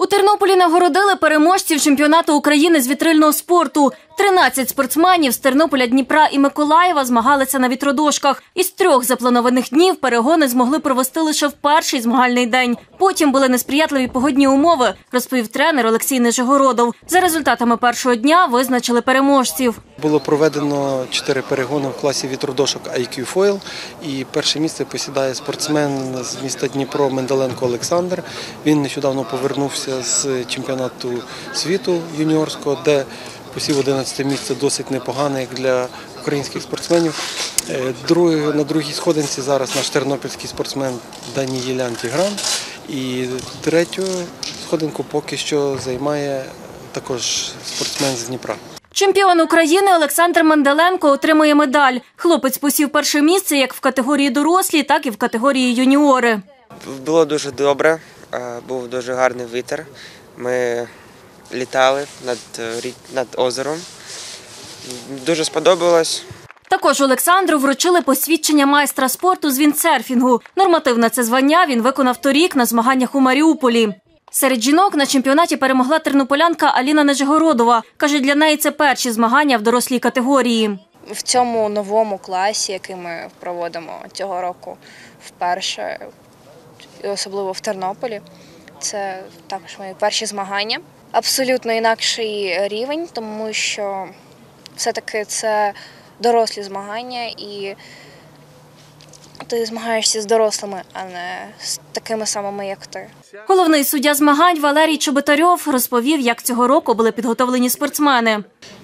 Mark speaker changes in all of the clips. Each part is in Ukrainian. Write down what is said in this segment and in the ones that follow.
Speaker 1: Тернополі нагородили переможців чемпіонату України з вітрильного спорту. 13 спортсменів з Тернополя, Дніпра і Миколаєва змагалися на вітродошках. Із 3 запланованих днів перегони змогли провести лише в перший змагальний день. Потім були несприятливі погодні умови, розповів тренер Олексій Нижегородов. За результатами першого дня визначили переможців.
Speaker 2: Було проведено 4 перегони в класі вітродошок IQ Foil. І перше місце посідає спортсмен з міста Дніпро Менделенко Олександр. Він нещодавно повернувся з чемпіонату світу юніорського, де посів 11 місце, досить непогане як для українських спортсменів. На другій сходинці зараз наш тернопільський спортсмен Даніїлян Тігран. І третю сходинку поки що займає також спортсмен з Дніпра.
Speaker 1: Чемпіон України Олександр Менделенко отримує медаль. Хлопець посів перше місце як в категорії дорослі, так і в категорії юніори.
Speaker 3: Було дуже добре, був дуже гарний вітер. Ми літали над озером. Дуже сподобалось.
Speaker 1: Також Олександру вручили посвідчення майстра спорту з віндсерфінгу. Нормативне це звання він виконав торік на змаганнях у Маріуполі. Серед жінок на чемпіонаті перемогла тернополянка Аліна Нижегородова. Каже, для неї це перші змагання в дорослій категорії.
Speaker 4: В цьому новому класі, який ми проводимо цього року вперше, особливо в Тернополі, це також мої перші змагання. Абсолютно інакший рівень, тому що все-таки це дорослі змагання і ти змагаєшся з дорослими, а не з такими самими, як ти.
Speaker 1: Головний суддя змагань Валерій Чоботарьов розповів, як цього року були підготовлені спортсмени.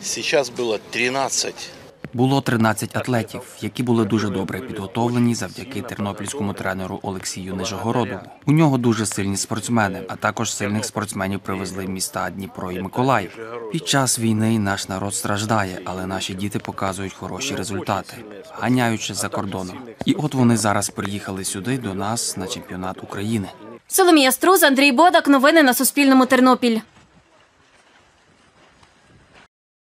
Speaker 5: Було 13 атлетів, які були дуже добре підготовлені завдяки тернопільському тренеру Олексію Нижегородову. У нього дуже сильні спортсмени, а також сильних спортсменів привезли міста Дніпро і Миколаїв. Під час війни наш народ страждає, але наші діти показують хороші результати, ганяючи за кордоном. І от вони зараз приїхали сюди до нас на чемпіонат України.
Speaker 1: Соломія Струз, Андрій Бодак. Новини на Суспільному. Тернопіль.